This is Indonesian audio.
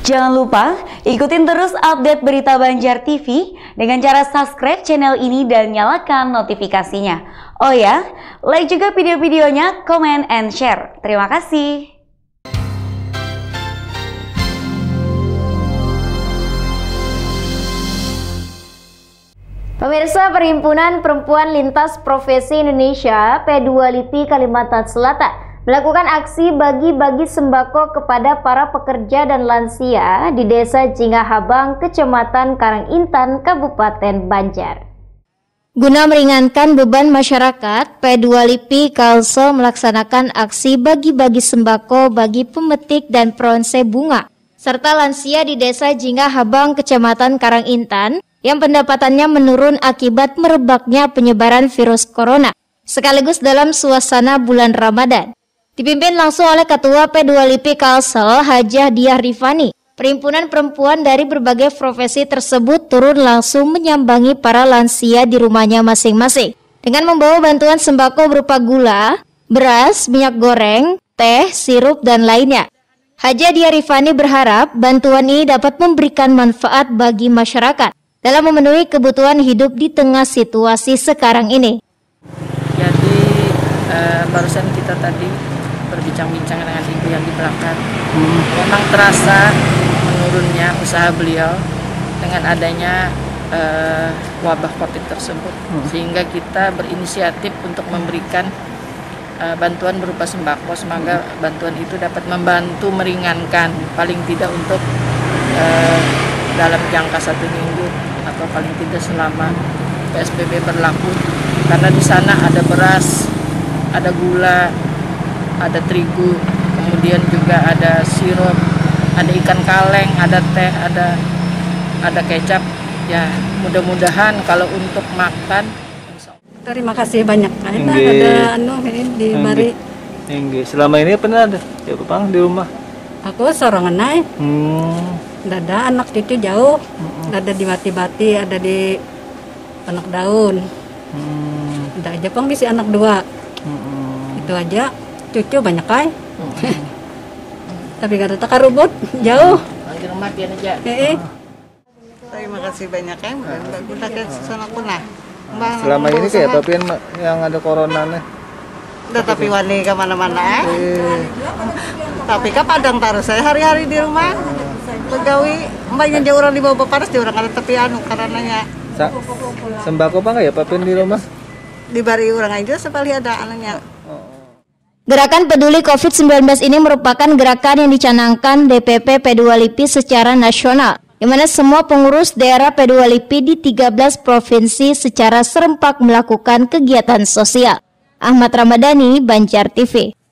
Jangan lupa ikutin terus update berita Banjar TV dengan cara subscribe channel ini dan nyalakan notifikasinya. Oh ya, like juga video-videonya, comment and share. Terima kasih. Pemirsa, Perhimpunan Perempuan Lintas Profesi Indonesia P2LIPI Kalimantan Selatan melakukan aksi bagi-bagi sembako kepada para pekerja dan lansia di Desa Jingahabang, Kecamatan Karangintan, Kabupaten Banjar. Guna meringankan beban masyarakat, P2LIPI Kalsel melaksanakan aksi bagi-bagi sembako bagi pemetik dan peronse bunga, serta lansia di Desa Jingahabang, Kecamatan Karangintan, yang pendapatannya menurun akibat merebaknya penyebaran virus corona, sekaligus dalam suasana bulan Ramadan. Dipimpin langsung oleh Ketua P2LIPI Kalsel, Hajah Diah Rifani. Perhimpunan perempuan dari berbagai profesi tersebut turun langsung menyambangi para lansia di rumahnya masing-masing dengan membawa bantuan sembako berupa gula, beras, minyak goreng, teh, sirup, dan lainnya. Hajah Diah Rifani berharap bantuan ini dapat memberikan manfaat bagi masyarakat dalam memenuhi kebutuhan hidup di tengah situasi sekarang ini. Jadi barusan kita tadi berbincang-bincang dengan ibu yang di belakang. Memang terasa menurunnya usaha beliau dengan adanya wabah COVID tersebut, sehingga kita berinisiatif untuk memberikan bantuan berupa sembako. Semoga bantuan itu dapat membantu meringankan, paling tidak untuk dalam jangka 1 minggu atau paling tidak selama PSBB berlaku, karena di sana ada beras, ada gula, ada terigu, kemudian juga ada sirup, ada ikan kaleng, ada teh, ada kecap. Ya, mudah-mudahan kalau untuk makan. Terima kasih banyak. Ada di Bari. Selama ini pernah ada ya Bang di rumah? Aku sorangan naik. Ada anak cucu jauh. Ada di Bati-Bati, ada di anak daun. Ada aja Bang di si anak 2. Itu aja. Cucu banyak kai. Tapi kata tak rubut jauh. Di rumah dia aja. Terima kasih banyak ya. Gunakan sana punah. Selama ini kayak tapi yang ada coronanya. Udah tapi wani kemana-mana. Tapi ke Padang taruh saya hari-hari di rumah. Pegawi, mbaknya jauh orang di bawah panas, dia orang ada tapi karenanya. Sembako apa nggak ya Papin di rumah? Di Bari orang aja sekali ada anaknya. Gerakan Peduli COVID-19 ini merupakan gerakan yang dicanangkan DPP P2LIPI secara nasional, di mana semua pengurus daerah P2LIPI di 13 provinsi secara serempak melakukan kegiatan sosial. Ahmad Ramadhani, Banjar TV.